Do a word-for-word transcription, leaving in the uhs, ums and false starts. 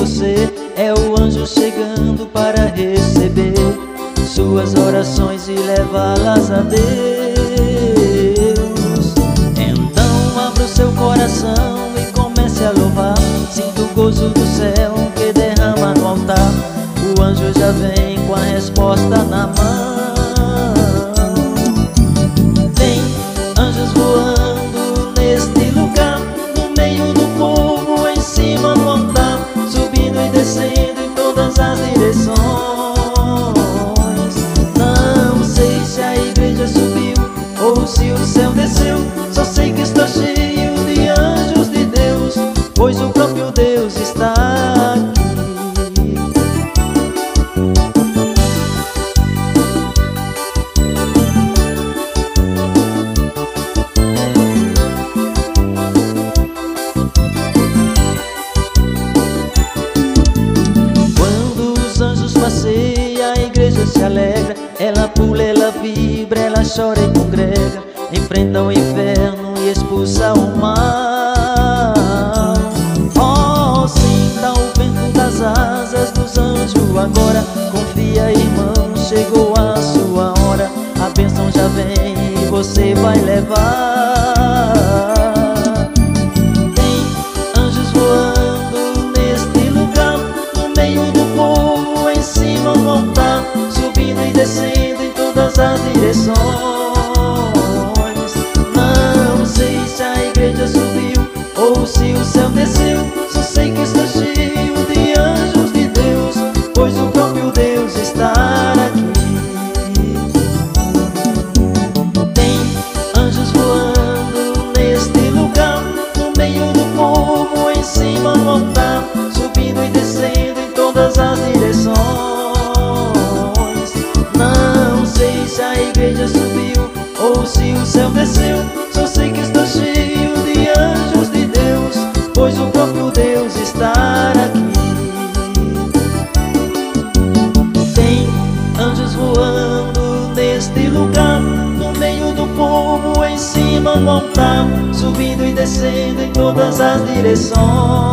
você é o anjo chegando para receber suas orações e levá-las a Deus. Então abra o seu coração e comece a louvar. Sinta o gozo do céu que derrama no altar. O anjo já vem com a resposta na mão. Vem, anjos voando neste lugar, no meio do povo, em cima do altar, subindo e descendo em todas as direções. Não sei se a igreja subiu ou se o céu desceu, só sei que está cheio de anjos de Deus, pois o próprio Deus está aqui. Passeia, a igreja se alegra, ela pula, ela vibra, ela chora e congrega, enfrenta o inferno e expulsa o mal. Oh, sinta o vento das asas dos anjos agora, confia, irmão, chegou a sua hora, a bênção já vem e você vai levar. Tem anjos voando neste lugar, no meio do povo, em cima do altar, subindo e descendo em todas as direções. Não sei se a igreja subiu ou se o céu desceu, só sei que está cheio de anjos de Deus, pois o próprio Deus está aqui. Tem anjos voando neste lugar, no meio do povo, em cima do altar, subindo e descendo em todas as direções. Não sei se a igreja subiu ou se o céu desceu, só sei que está cheio de anjos de Deus, pois o próprio Deus está aqui. Tem anjos voando neste lugar, no meio do povo, em cima do altar, subindo e descendo em todas as direções.